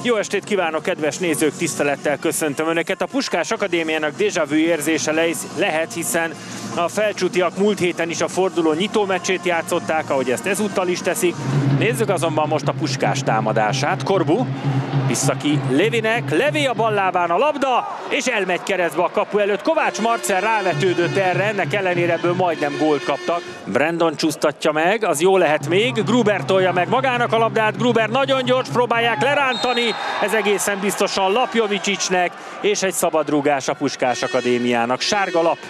Jó estét kívánok, kedves nézők, tisztelettel köszöntöm Önöket. A Puskás Akadémiának déjà vu érzése lehet, hiszen a felcsútiak múlt héten is a forduló nyitómeccsét játszották, ahogy ezt ezúttal is teszik. Nézzük azonban most a Puskás támadását. Korbu vissza ki Levinek, Levi a ballábán a labda, és elmegy keresztbe a kapu előtt. Kovács Marcell rávetődött erre, ennek ellenére ebből majdnem gólt kaptak. Brandon csúsztatja meg, az jó lehet még, Gruber tolja meg magának a labdát, Gruber nagyon gyors, próbálják lerántani, ez egészen biztosan Lapjovicsicsnek, és egy szabadrúgás a Puskás Akadémiának. Sárga lap.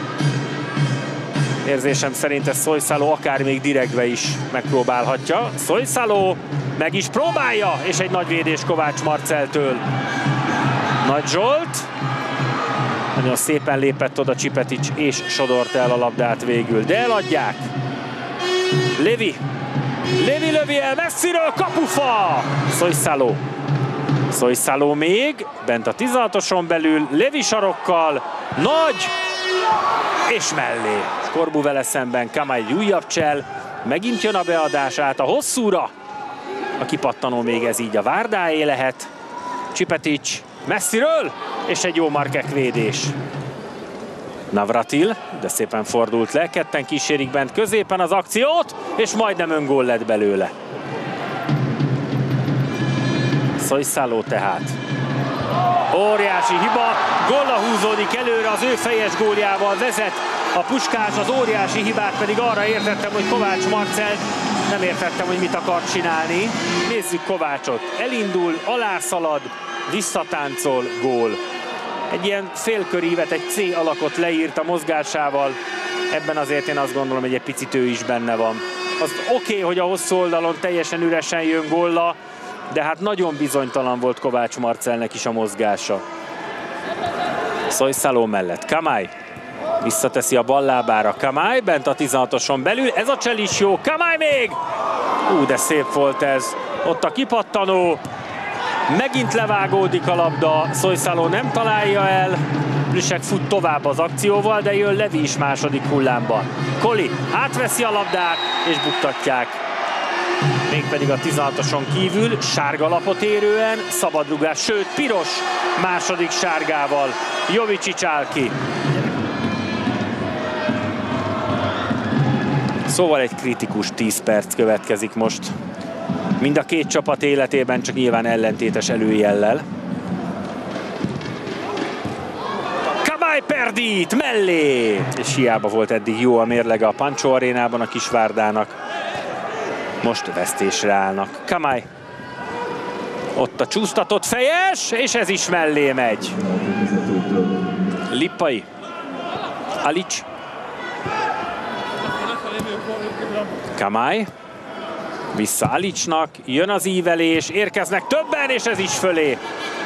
Érzésem szerint ez Solyszalo akár még direktbe is megpróbálhatja. Solyszalo meg is próbálja, és egy nagy védés Kovács Marcelltől. Nagy Zsolt. Nagyon szépen lépett oda Csipetics, és sodort el a labdát végül, de eladják. Levi lövi el messziről, kapufa! Solyszalo még, bent a 16-oson belül, Levi sarokkal, nagy, és mellé. Korbu vele szemben, Kamai egy újabb csel, megint jön a beadás át a hosszúra. A kipattanó még ez így a Várdáé lehet. Csipetics messziről, és egy jó Markek védés. Navratil, de szépen fordult le, ketten kísérik bent középen az akciót, és majdnem öngól lett belőle. Solyszalo tehát. Óriási hiba, gólla húzódik előre, az ő fejes góljával vezet a Puskás, az óriási hibát pedig arra értettem, hogy Kovács Marcell, nem értettem, hogy mit akar csinálni. Nézzük Kovácsot, elindul, alászalad, visszatáncol, gól. Egy ilyen félkörívet, egy C alakot leírt a mozgásával, ebben azért én azt gondolom, hogy egy picit ő is benne van. Az oké, hogy a hosszú oldalon teljesen üresen jön gólla, de hát nagyon bizonytalan volt Kovács Marcellnek is a mozgása. Solyszalo mellett Kamai visszateszi a ballábára, Kamai bent a 16-oson belül, ez a csel is jó, Kamai még! De szép volt ez, ott a kipattanó, megint levágódik a labda, Solyszalo nem találja el, Plüsek fut tovább az akcióval, de jön Levi is második hullámban. Koli átveszi a labdát, és buktatják. Mégpedig a 16-oson kívül, sárga lapot érően, szabadrugás, sőt piros második sárgával. Jovicsics áll ki. Szóval egy kritikus 10 perc következik most. Mind a két csapat életében, csak nyilván ellentétes előjellel. Kamai perdít mellé! És hiába volt eddig jó a mérlege a Pancsó arénában a Kisvárdának. Most vesztésre állnak. Kamai. Ott a csúsztatott fejes, és ez is mellé megy. Lippai. Alics. Kamai. Vissza Alicsnak, jön az ívelés, érkeznek többen, és ez is fölé.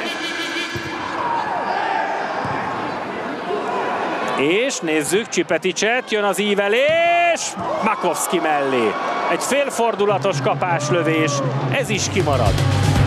És nézzük Csipeticset, jön az ívelés, Makovszki mellé. Egy félfordulatos kapáslövés, ez is kimarad.